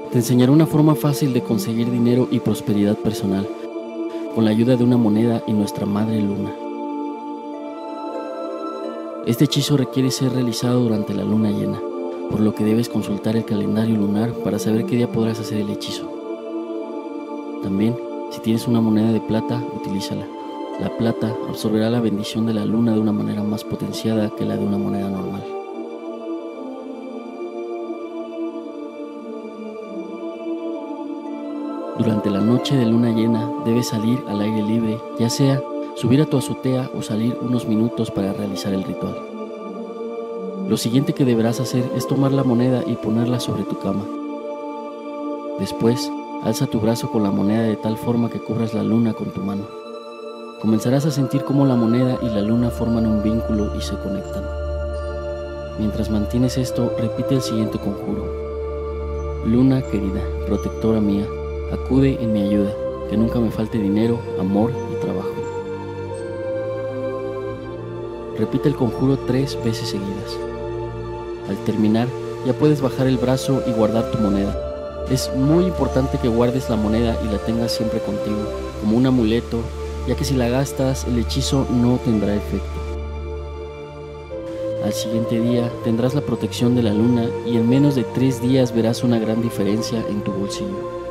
Te enseñaré una forma fácil de conseguir dinero y prosperidad personal, con la ayuda de una moneda y nuestra madre luna. Este hechizo requiere ser realizado durante la luna llena, por lo que debes consultar el calendario lunar para saber qué día podrás hacer el hechizo. También, si tienes una moneda de plata, utilízala. La plata absorberá la bendición de la luna de una manera más potenciada que la de una moneda normal. Durante la noche de luna llena, debes salir al aire libre, ya sea subir a tu azotea o salir unos minutos para realizar el ritual. Lo siguiente que deberás hacer es tomar la moneda y ponerla sobre tu cama. Después, alza tu brazo con la moneda de tal forma que cubras la luna con tu mano. Comenzarás a sentir cómo la moneda y la luna forman un vínculo y se conectan. Mientras mantienes esto, repite el siguiente conjuro. Luna querida, protectora mía, acude en mi ayuda, que nunca me falte dinero, amor y trabajo. Repite el conjuro 3 veces seguidas. Al terminar, ya puedes bajar el brazo y guardar tu moneda. Es muy importante que guardes la moneda y la tengas siempre contigo, como un amuleto, ya que si la gastas, el hechizo no tendrá efecto. Al siguiente día tendrás la protección de la luna y en menos de 3 días verás una gran diferencia en tu bolsillo.